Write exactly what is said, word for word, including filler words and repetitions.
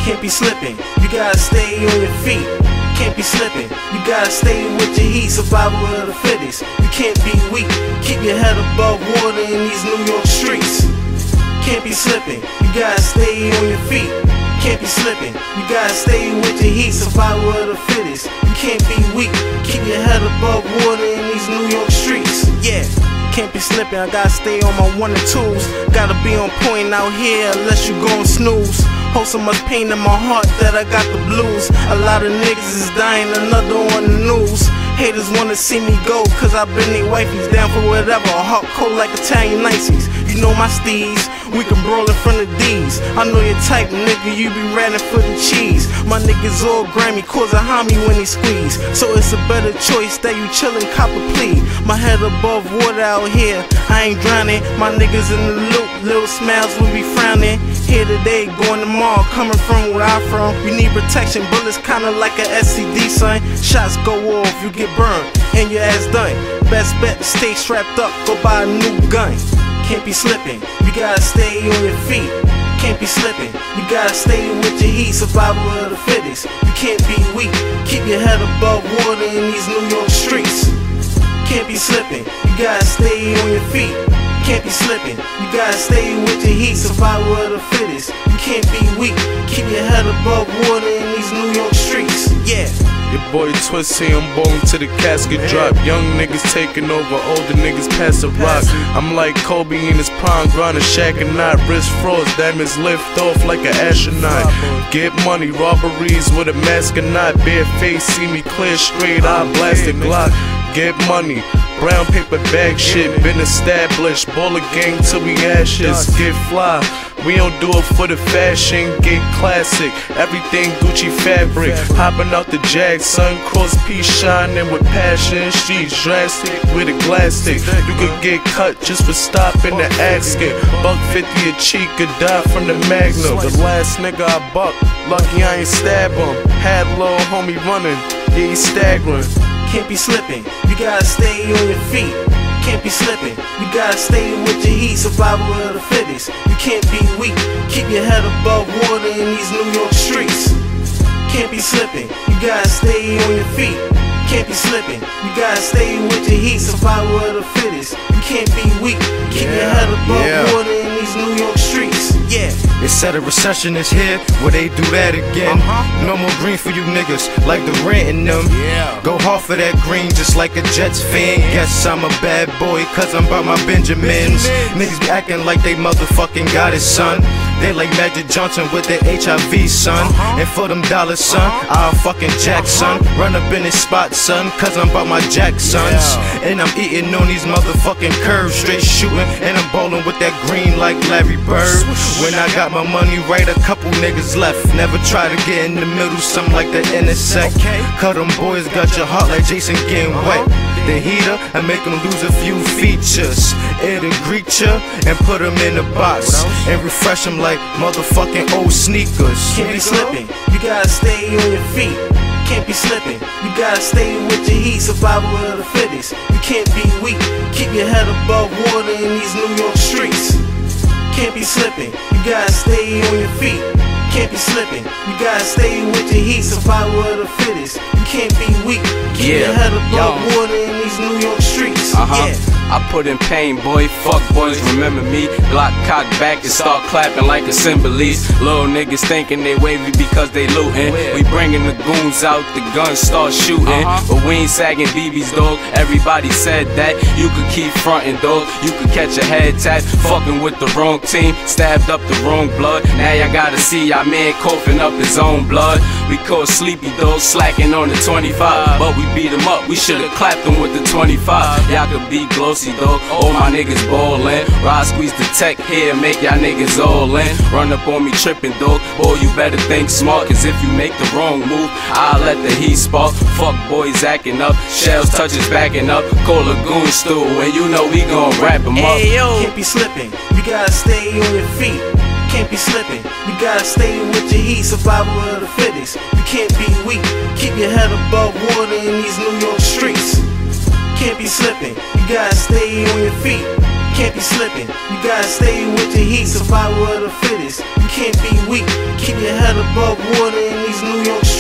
Can't be slipping, you gotta stay on your feet. Can't be slipping, you gotta stay with your heat. Survival of the fittest, you can't be weak. Keep your head above water in these New York streets. Can't be slipping, you gotta stay on your feet. Can't be slipping, you gotta stay with your heat. Survival of the fittest, you can't be weak. Keep your head above water in these New York streets. Yeah, can't be slipping, I gotta stay on my one and twos. Gotta be on point out here unless you gon' snooze. Hold so much pain in my heart that I got the blues. A lot of niggas is dying, another on the news. Haters wanna see me go, cause I been they wifeys down for whatever. A heart cold like Italian ices. You know my steez, we can brawl in front of D's. I know your type, nigga, you be ratting for the cheese. My niggas all Grammy, cause a homie when they squeeze. So it's a better choice that you chillin', cop a plea. My head above water out here, I ain't drowning. My niggas in the loop, little smiles we be frowning. Here today, going tomorrow, coming from where I'm from. You need protection, bullets kinda like a S C D, son. Shots go off, you get burned, and your ass done. Best bet, stay strapped up, go buy a new gun. Can't be slipping, you gotta stay on your feet. Can't be slipping, you gotta stay with your heat. Survival of the fittest, you can't be weak. Keep your head above water in these New York streets. Can't be slipping, you gotta stay on your feet. Can't be slipping, you gotta stay with your heat. Survival of the fittest, you can't be weak. Keep your head above water in these New York streets. Yeah. Your boy Twist here, I'm ballin' to the casket drop. Young niggas taking over, older niggas pass the rock. I'm like Kobe in his prime, grinding Shaq and not wrist froze, diamonds lift off like an astronaut. Get money, robberies with a mask and not bare face. See me clear straight, I blasted Glock. Get money, brown paper bag shit, been established. Baller gang till we ashes, get fly. We don't do it for the fashion, get classic. Everything Gucci fabric, hopping out the Jag, sun cross piece shining with passion. Streets drastic with a glass stick. You could get cut just for stopping the asking. Buck fifty a cheek, could die from the Magnum. The last nigga I bucked, lucky I ain't stab him. Had little homie running, yeah, he staggering. Can't be slipping, you gotta stay on your feet. Can't be slipping, you gotta stay with your heat. Survival of the fittest, you can't be weak. Keep your head above water in these New York streets. Can't be slipping, you gotta stay on your feet. Can't be slipping, you gotta stay with your heat. Survival of the fittest, you can't be weak. Keep your head above yeah. water in these New York streets. Yeah. They said a recession is here, will they do that again? Uh-huh. No more green for you niggas, like the rent in them. Yeah. Go hard for that green, just like a Jets fan. Guess I'm a bad boy, cause I'm about my Benjamins. Niggas be acting like they motherfucking got it, son. They like Magic Johnson with their H I V, son. Uh-huh. And for them dollars, son, I'll fucking jack, son. Run up in this spot, son, cause I'm about my jack, sons. Yeah. And I'm eating on these motherfucking curves, straight shooting. And I'm bowling with that green like Larry Bird. When I got my money right, a couple niggas left. Never try to get in the middle, something like the intersect. Okay. Cause them boys got your heart like Jason getting wet. The heater and make them lose a few features. It'll greet ya and put them in a box and refresh them like motherfucking old sneakers. Can't be slipping, you gotta stay on your feet. Can't be slipping, you gotta stay with your heat. Survival of the fittest, you can't be weak. Keep your head above water in these New York streets. Can't be slipping, you gotta stay on your feet. Can't be slipping, you gotta stay with your heat. Survival of the fittest, you can't be weak. Keep Yeah. your head above Yo. water in these New York streets. Uh-huh. Yeah. I put in pain, boy, fuck boys, remember me. Glock cock back and start clapping like a Cymbalese. Little niggas thinking they wavy because they lootin'. We bringing the goons out, the guns start shooting. But we ain't sagging B Bs, dog. Everybody said that. You could keep frontin', dog. You could catch a head tap, fucking with the wrong team, stabbed up the wrong blood. Now y'all gotta see y'all man coughing up his own blood. We caught sleepy, dog, slacking on the twenty-five. But we beat him up, we should've clapped him with the twenty-five. Y'all could be glossy, dog. All my niggas ballin'. Rod squeeze the tech here, make y'all niggas all in. Run up on me trippin', dog. Boy, you better think smart, cause if you make the wrong move, I'll let the heat spark. Fuck boys acting up, shells touches backing up. Call a goon stew, and you know we gon' wrap him up. Hey, yo. Can't be slipping, you gotta stay on your feet. Can't be slipping, you gotta stay with your heat. Survival of the fittest, you can't be weak. Keep your head above water in these New York streets. Can't be slipping, you gotta stay on your feet. can't be slipping. You gotta stay with your heat, survival of the fittest. You can't be weak, keep your head above water in these New York streets.